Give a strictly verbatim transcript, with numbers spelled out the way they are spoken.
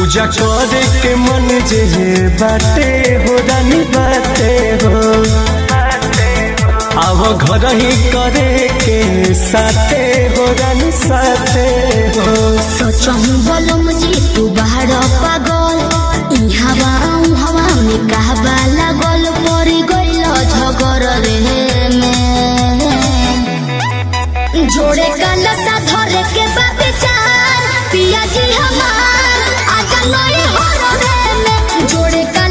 पूजा करे के मन जे बाटे हो रानी बाटे हो अब घर ही करे के साथे हो रानी साथे हो। सोचहूँ बोलम जी तू बाहर पागल ई हवा हवा में कहबा लागल पड़ी गइल झगड़ रे में जोड़े काला सा धरे के बाबे चार पिया जी हमार आजा नई हो रे में जोड़े